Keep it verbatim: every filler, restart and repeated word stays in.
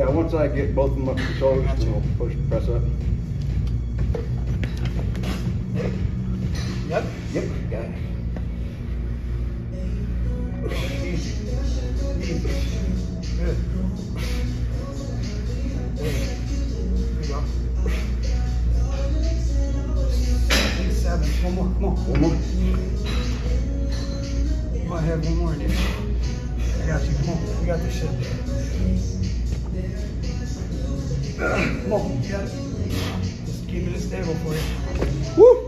Yeah, once I get both of them up to the shoulders, then we'll push, press up. Yep. Yep, got it. Easy. Easy. Good. There you go. Eight, seven. One more. Come on. One more. You might have one more in there. I got you. Come on. You got this shit. Come on. You got it. Just keeping it stable for you. Woo!